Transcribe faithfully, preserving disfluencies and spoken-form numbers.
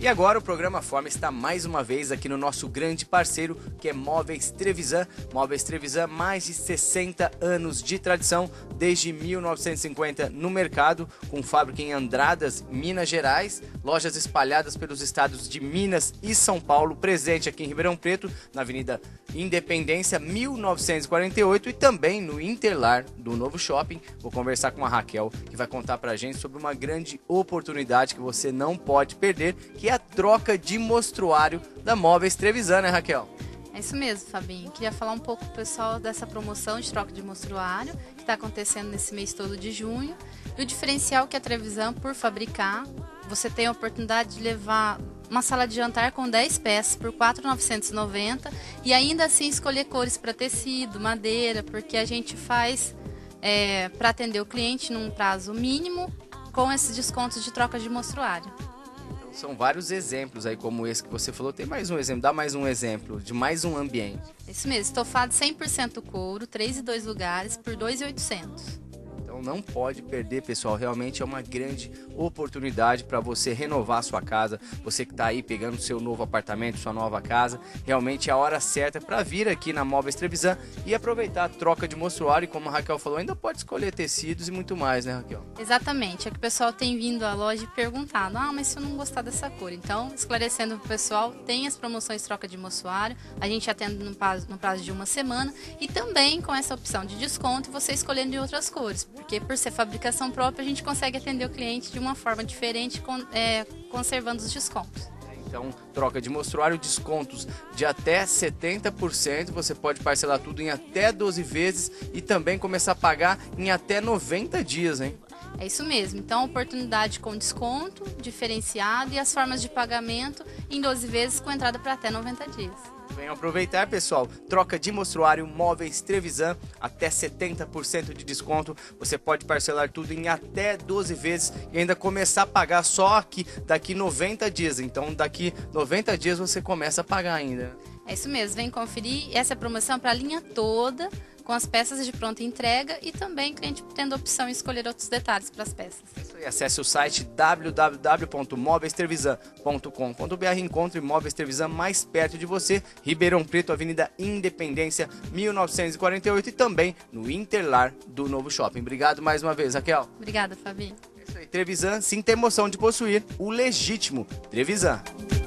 agora o programa Forma está mais uma vez aqui no nosso grande parceiro, que é Móveis Trevisan. Móveis Trevisan, mais de sessenta anos de tradição, desde mil novecentos e cinquenta no mercado, com fábrica em Andradas, Minas Gerais, lojas espalhadas pelos estados de Minas e São Paulo, presente aqui em Ribeirão Preto, na Avenida Independência mil novecentos e quarenta e oito e também no Interlar do Novo Shopping. Vou conversar com a Raquel, que vai contar pra gente sobre uma grande oportunidade que você não pode perder, que é a troca de mostruário da Móveis Trevisan, né, Raquel? É isso mesmo, Fabinho. Queria falar um pouco pro pessoal dessa promoção de troca de mostruário que está acontecendo nesse mês todo de junho. E o diferencial que a Trevisan, por fabricar, você tem a oportunidade de levar uma sala de jantar com dez peças por quatro mil novecentos e noventa reais e ainda assim escolher cores para tecido, madeira, porque a gente faz é, para atender o cliente num prazo mínimo com esses descontos de troca de mostruário. São vários exemplos aí, como esse que você falou. Tem mais um exemplo, dá mais um exemplo de mais um ambiente. Isso mesmo, estofado cem por cento couro, três e dois lugares por dois mil e oitocentos reais. Então não pode perder, pessoal, realmente é uma grande oportunidade para você renovar a sua casa, você que está aí pegando seu novo apartamento, sua nova casa, realmente é a hora certa para vir aqui na Móveis Trevisan e aproveitar a troca de mostruário, e como a Raquel falou, ainda pode escolher tecidos e muito mais, né, Raquel? Exatamente, é que o pessoal tem vindo à loja e perguntado, ah, mas se eu não gostar dessa cor, então, esclarecendo para o pessoal, tem as promoções de troca de mostruário, a gente atende no prazo, no prazo de uma semana e também com essa opção de desconto, você escolhendo de outras cores, porque por ser fabricação própria, a gente consegue atender o cliente de uma forma diferente, com, é, conservando os descontos. Então, troca de mostruário, descontos de até setenta por cento, você pode parcelar tudo em até doze vezes e também começar a pagar em até noventa dias, hein? É isso mesmo, então oportunidade com desconto, diferenciado e as formas de pagamento em doze vezes com entrada para até noventa dias. Venham aproveitar, pessoal. Troca de mostruário Móveis Trevisan, até setenta por cento de desconto. Você pode parcelar tudo em até doze vezes e ainda começar a pagar só aqui daqui noventa dias. Então, daqui noventa dias você começa a pagar ainda. É isso mesmo, vem conferir. Essa promoção é para a linha toda, com as peças de pronta entrega e também cliente tendo a opção de escolher outros detalhes para as peças. E acesse o site w w w ponto móveis trevisan ponto com ponto b r e encontre Móveis Trevisan mais perto de você, Ribeirão Preto, Avenida Independência mil novecentos e quarenta e oito e também no Interlar do Novo Shopping. Obrigado mais uma vez, Raquel. Obrigada, Fabi. É isso aí, Trevisan, sim, tem emoção de possuir o legítimo Trevisan.